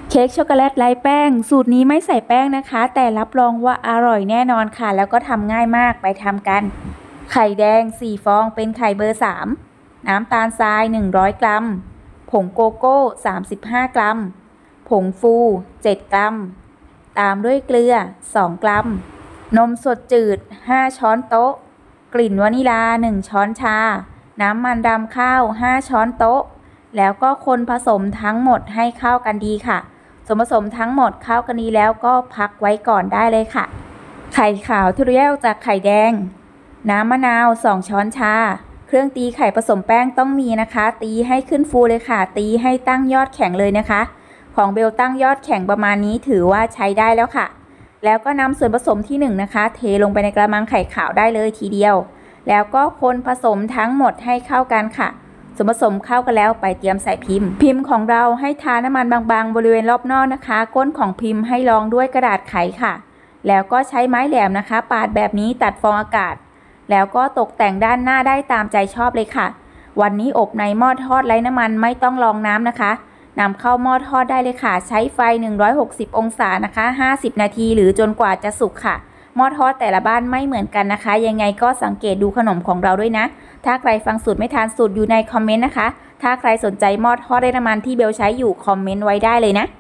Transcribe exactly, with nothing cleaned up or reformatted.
เค้กช็อกโกแลตไร้แป้งสูตรนี้ไม่ใส่แป้งนะคะแต่รับรองว่าอร่อยแน่นอนค่ะแล้วก็ทำง่ายมากไปทำกันไข่แดงสี่ฟองเป็นไข่เบอร์สามน้ำตาลทรายหนึ่งร้อยกรัมผงโกโก้สามสิบห้ากรัมผงฟูเจ็ดกรัมตามด้วยเกลือสองกรัมนมสดจืดห้าช้อนโต๊ะกลิ่นวานิลาหนึ่งช้อนชาน้ำมันดำข้าวห้าช้อนโต๊ะแล้วก็คนผสมทั้งหมดให้เข้ากันดีค่ะส่วนผสมทั้งหมดเข้ากันดีแล้วก็พักไว้ก่อนได้เลยค่ะไข่ขาวที่เราแยกจากไข่แดงน้ำมะนาวสองช้อนชาเครื่องตีไข่ผสมแป้งต้องมีนะคะตีให้ขึ้นฟูเลยค่ะตีให้ตั้งยอดแข็งเลยนะคะของเบลตั้งยอดแข็งประมาณนี้ถือว่าใช้ได้แล้วค่ะแล้วก็นำส่วนผสมที่หนึ่งนะคะเทลงไปในกระมังไข่ขาวได้เลยทีเดียวแล้วก็คนผสมทั้งหมดให้เข้ากันค่ะส่วนผสมเข้ากันแล้วไปเตรียมใส่พิมพ์พิมพ์ของเราให้ทาน้ำมันบางๆบริเวณรอบนอกนะคะก้นของพิมพ์ให้รองด้วยกระดาษไขค่ะแล้วก็ใช้ไม้แหลมนะคะปาดแบบนี้ตัดฟองอากาศแล้วก็ตกแต่งด้านหน้าได้ตามใจชอบเลยค่ะวันนี้อบในหม้อทอดไร้น้ำมันไม่ต้องรองน้ำนะคะนำเข้าหม้อทอดได้เลยค่ะใช้ไฟหนึ่งร้อยหกสิบองศานะคะห้าสิบนาทีหรือจนกว่าจะสุกค่ะหม้อทอดแต่ละบ้านไม่เหมือนกันนะคะยังไงก็สังเกตดูขนมของเราด้วยนะถ้าใครฟังสูตรไม่ทันสูตรอยู่ในคอมเมนต์นะคะถ้าใครสนใจหม้อทอดไร้น้ำมันที่เบลใช้อยู่คอมเมนต์ไว้ได้เลยนะ